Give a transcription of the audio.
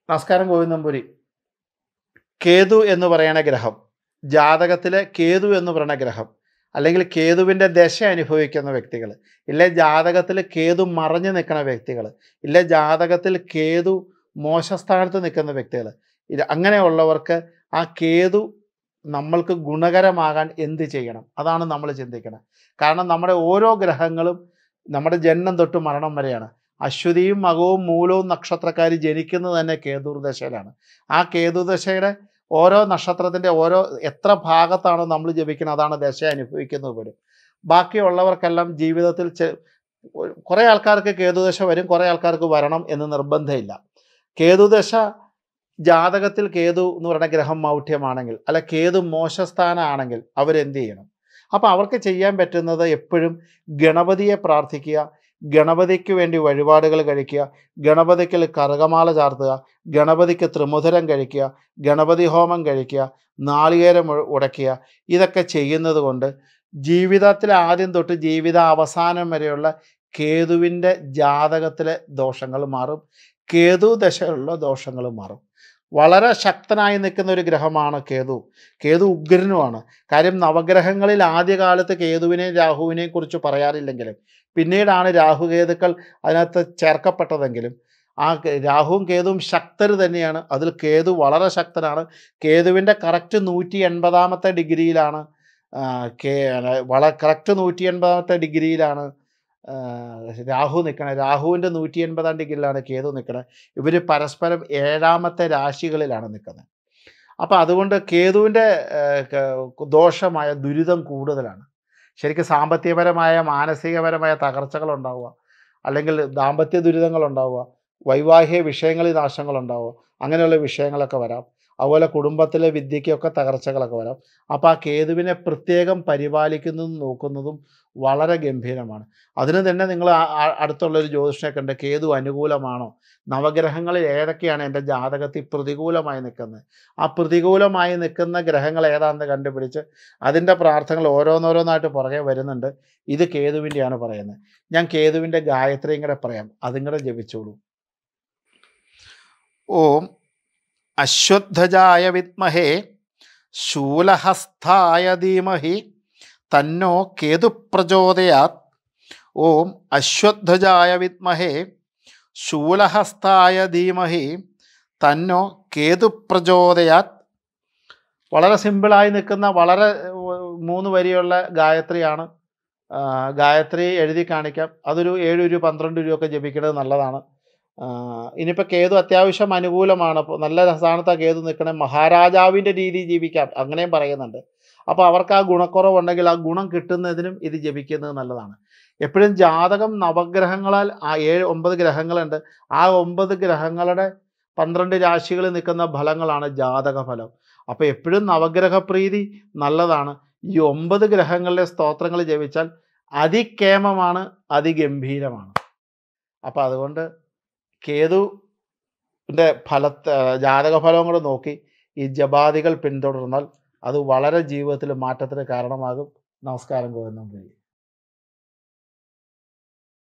നമസ്കാരം ഗോവിന്ദമ്പുരി. കേതു എന്ന് പറയുന്ന ഗ്രഹം, ജാതകത്തിലെ കേതു എന്ന് പറയുന്ന ഗ്രഹം, അല്ലെങ്കിൽ കേതുവിൻ്റെ ദശ അനുഭവിക്കുന്ന വ്യക്തികൾ, ഇല്ലേ ജാതകത്തിൽ കേതു മറഞ്ഞു നിൽക്കുന്ന വ്യക്തികൾ, ഇല്ലേ ജാതകത്തിൽ കേതു മോശസ്ഥാനത്ത് നിൽക്കുന്ന വ്യക്തികൾ, അങ്ങനെയുള്ളവർക്ക് ആ കേതു നമ്മൾക്ക് ഗുണകരമാകാൻ എന്ത് ചെയ്യണം? അതാണ് നമ്മൾ ചിന്തിക്കണം. കാരണം നമ്മുടെ ഓരോ ഗ്രഹങ്ങളും നമ്മുടെ ജന്മം തൊട്ട് മരണം വരെയാണ്. അശ്വതിയും മകവും മൂലവും നക്ഷത്രക്കാർ ജനിക്കുന്നത് തന്നെ കേതുർദശയിലാണ്. ആ കേതുദശയുടെ ഓരോ നക്ഷത്രത്തിൻ്റെ ഓരോ എത്ര ഭാഗത്താണോ നമ്മൾ ജപിക്കുന്നത് അതാണ് ദശ അനുഭവിക്കുന്നത് പോലും. ബാക്കിയുള്ളവർക്കെല്ലാം ജീവിതത്തിൽ കുറേ ആൾക്കാർക്ക് കേതുദശ വരും, കുറേ ആൾക്കാർക്ക് വരണം എന്ന് നിർബന്ധമില്ല. കേതുദശ ജാതകത്തിൽ കേതു എന്ന് പറയുന്ന ഗ്രഹം മൗഢ്യമാണെങ്കിൽ, അല്ല കേതു മോശസ്ഥാനമാണെങ്കിൽ അവരെന്ത് ചെയ്യണം? അപ്പോൾ അവർക്ക് ചെയ്യാൻ പറ്റുന്നത് എപ്പോഴും ഗണപതിയെ പ്രാർത്ഥിക്കുക, ഗണപതിക്ക് വേണ്ടി വഴിപാടുകൾ കഴിക്കുക, ഗണപതിക്ക് കറുകമാല ചാർത്തുക, ഗണപതിക്ക് ത്രിമുധരം കഴിക്കുക, ഗണപതി ഹോമം കഴിക്കുക, നാളികേരം ഉടയ്ക്കുക. ഇതൊക്കെ ചെയ്യുന്നത് കൊണ്ട് ജീവിതത്തിൽ ആദ്യം തൊട്ട് ജീവിത അവസാനം വരെയുള്ള കേതുവിൻ്റെ ജാതകത്തിലെ ദോഷങ്ങൾ മാറും, കേതു ദശയുള്ള ദോഷങ്ങൾ മാറും. വളരെ ശക്തനായി നിൽക്കുന്ന ഒരു ഗ്രഹമാണ് കേതു. കേതു ഉഗ്രനുമാണ്. കാര്യം നവഗ്രഹങ്ങളിൽ ആദ്യകാലത്ത് കേതുവിനെയും രാഹുവിനെയും കുറിച്ച് പറയാറില്ലെങ്കിലും പിന്നീടാണ് രാഹുകേതുക്കൾ അതിനകത്ത് ചേർക്കപ്പെട്ടതെങ്കിലും ആ രാഹുവും കേതുവും ശക്തർ തന്നെയാണ്. അതിൽ കേതു വളരെ ശക്തനാണ്. കേതുവിൻ്റെ കറക്റ്റ് 180 ഡിഗ്രിയിലാണ് കറക്റ്റ് 180 ഡിഗ്രിയിലാണ് രാഹു നിൽക്കണത്. രാഹുവിൻ്റെ 180 ഡിഗ്രിയിലാണ് കേതു നിൽക്കുന്നത്. ഇവർ പരസ്പരം 7ാമത്തെ രാശികളിലാണ് നിൽക്കുന്നത്. അപ്പോൾ അതുകൊണ്ട് കേതുവിൻ്റെ ദോഷമായ ദുരിതം കൂടുതലാണ്. ശരിക്കും സാമ്പത്തികപരമായ മാനസികപരമായ തകർച്ചകളുണ്ടാവുക, അല്ലെങ്കിൽ ദാമ്പത്യ ദുരിതങ്ങളുണ്ടാവുക, വൈവാഹിക വിഷയങ്ങളിൽ നാശങ്ങളുണ്ടാവുക, അങ്ങനെയുള്ള വിഷയങ്ങളൊക്കെ വരാം. അതുപോലെ കുടുംബത്തിലെ വിദ്യയ്ക്കൊക്കെ തകർച്ചകളൊക്കെ വരാം. അപ്പോൾ ആ കേതുവിനെ പ്രത്യേകം പരിപാലിക്കുന്നതും നോക്കുന്നതും വളരെ ഗംഭീരമാണ്. അതിന് തന്നെ നിങ്ങൾ അടുത്തുള്ളൊരു ജ്യോതിഷനെ കണ്ട് കേതു അനുകൂലമാണോ, നവഗ്രഹങ്ങളിൽ ഏതൊക്കെയാണ് എൻ്റെ ജാതകത്തിൽ പ്രതികൂലമായി നിൽക്കുന്നത്, ആ പ്രതികൂലമായി നിൽക്കുന്ന ഗ്രഹങ്ങൾ ഏതാണെന്ന് കണ്ടുപിടിച്ച് അതിൻ്റെ പ്രാർത്ഥനകൾ ഓരോന്നോരോന്നായിട്ട് പുറകെ വരുന്നുണ്ട്. ഇത് കേതുവിൻ്റെയാണ് പറയുന്നത്. ഞാൻ കേതുവിൻ്റെ ഗായത്രിയും കൂടെ പറയാം, അതും കൂടെ ജപിച്ചോളൂ. ഓം അശ്വത്ഥജായ വിദ്മഹേ ശൂലഹസ്ഥായ ധീമഹി തന്നോ കേതു പ്രചോദയാത്. ഓം അശ്വത്ഥജായ വിദ്മഹേ ശൂലഹസ്ഥായ ധീമഹി തന്നോ കേതു പ്രചോദയാത്. വളരെ സിമ്പിളായി നിൽക്കുന്ന വളരെ 3 വരിയുള്ള ഗായത്രിയാണ്. ഗായത്രി എഴുതി കാണിക്കാം. അതൊരു 7 രൂപ 12 രൂപയൊക്കെ ജപിക്കുന്നത് നല്ലതാണ്. ഇനിയിപ്പോൾ കേതു അത്യാവശ്യം അനുകൂലമാണ്, നല്ല സ്ഥാനത്താണ് കേതു നിൽക്കണേ, മഹാരാജാവിൻ്റെ രീതി ജീവിക്കാം അങ്ങനെയും പറയുന്നുണ്ട്. അപ്പോൾ അവർക്ക് ആ ഗുണക്കുറവുണ്ടെങ്കിൽ ആ ഗുണം കിട്ടുന്നതിനും ഇത് ജപിക്കുന്നത് നല്ലതാണ്. എപ്പോഴും ജാതകം നവഗ്രഹങ്ങളാൽ 9 ഗ്രഹങ്ങളുണ്ട്. ആ 9 ഗ്രഹങ്ങളുടെ 12 രാശികളിൽ നിൽക്കുന്ന ഫലങ്ങളാണ് ജാതക ഫലം. അപ്പോൾ എപ്പോഴും നവഗ്രഹപ്രീതി നല്ലതാണ്. ഈ 9 ഗ്രഹങ്ങളിലെ സ്തോത്രങ്ങൾ ജപിച്ചാൽ അതികേമമാണ്, അതിഗംഭീരമാണ്. അപ്പോൾ അതുകൊണ്ട് കേതുവിൻ്റെ ജാതകഫലവും കൂടെ നോക്കി ഈ ജപാദികൾ പിന്തുടർന്നാൽ അത് വളരെ ജീവിതത്തിൽ മാറ്റത്തിന് കാരണമാകും. നമസ്കാരം ഗോവിന്ദമ്പുരി.